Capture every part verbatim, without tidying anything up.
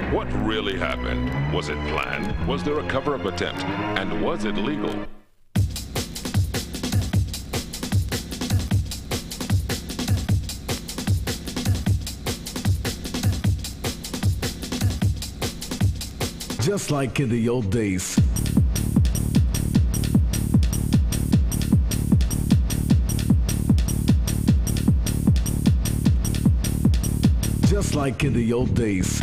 What really happened? Was it planned? Was there a cover-up attempt? And was it legal? Just like in the old days. Just like in the old days.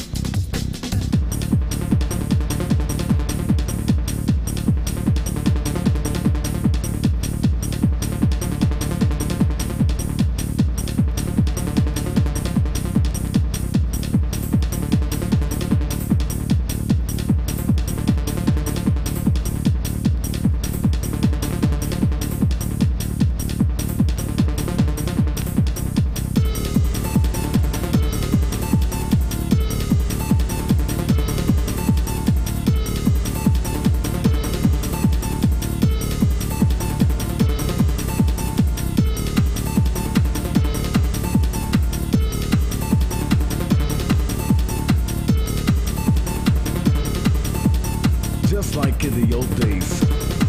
Just like in the old days.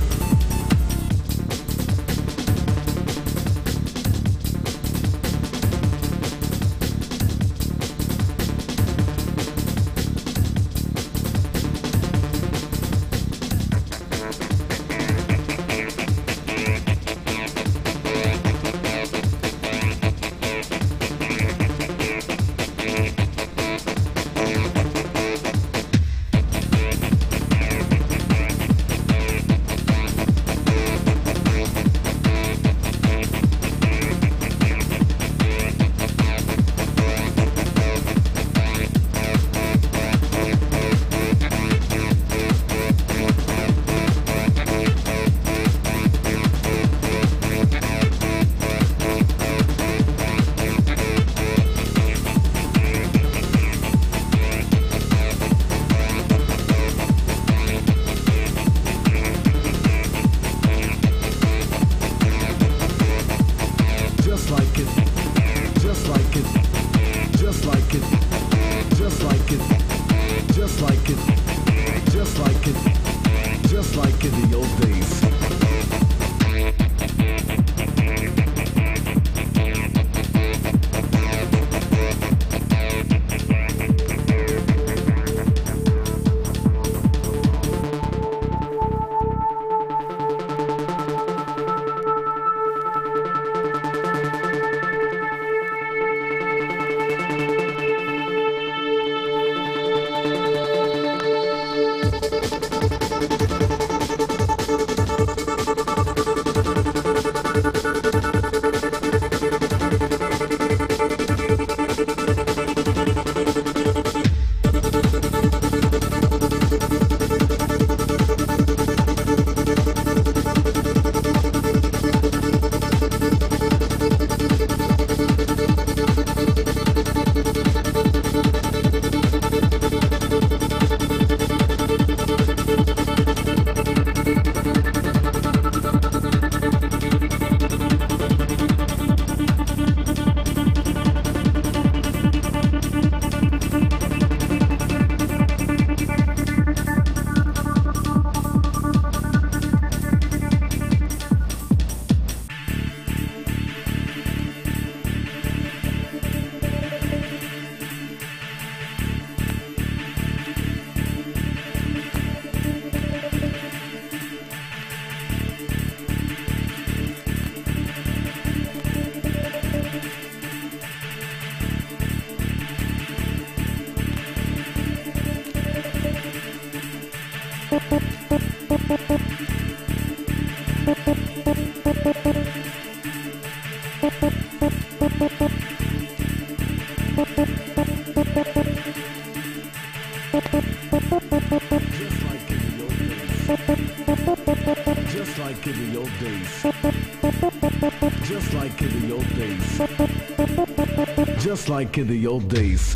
Just like in the old days. Just like in the old days. Just like in the old days.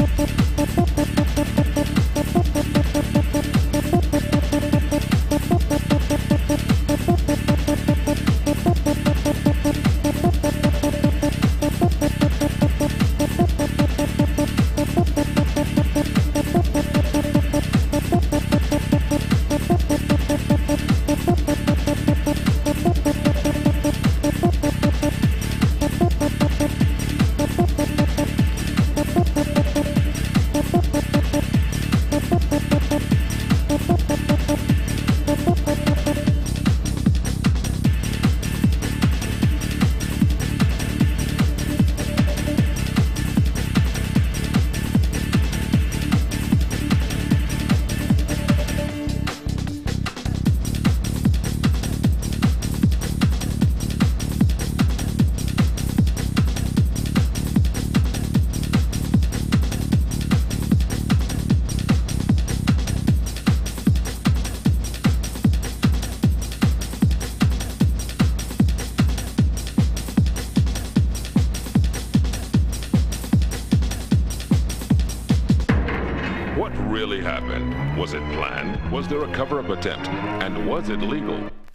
What really happened? Was it planned? Was there a cover-up attempt? And was it legal?